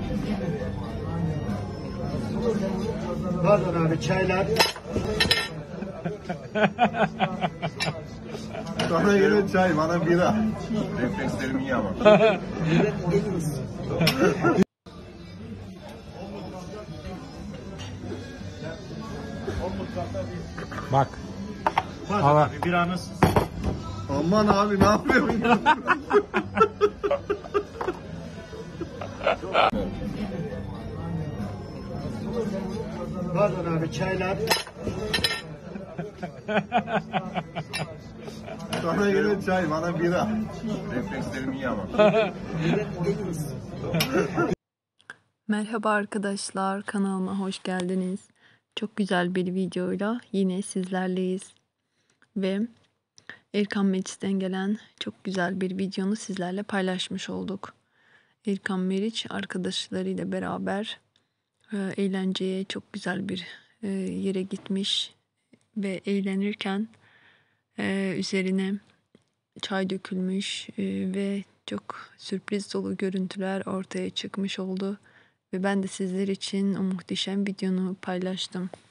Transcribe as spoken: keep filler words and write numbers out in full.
Pardon abi, çaylar. Sana göre çay, bana bira. Reflekslerim iyi ama. Bak. Pardon Hava. abi, biranız. Aman abi, ne yapıyorsun? Pardon abi, çaylar. Sana göre çay, bana bira. Reflekslerim iyi ama. Merhaba arkadaşlar, kanalıma hoş geldiniz. Çok güzel bir videoyla yine sizlerleyiz. Ve Erkan Meriç'ten gelen çok güzel bir videonu sizlerle paylaşmış olduk. Erkan Meriç arkadaşlarıyla beraber e, eğlenceye çok güzel bir e, yere gitmiş ve eğlenirken e, üzerine çay dökülmüş e, ve çok sürpriz dolu görüntüler ortaya çıkmış oldu. Ve ben de sizler için o muhteşem videonu paylaştım.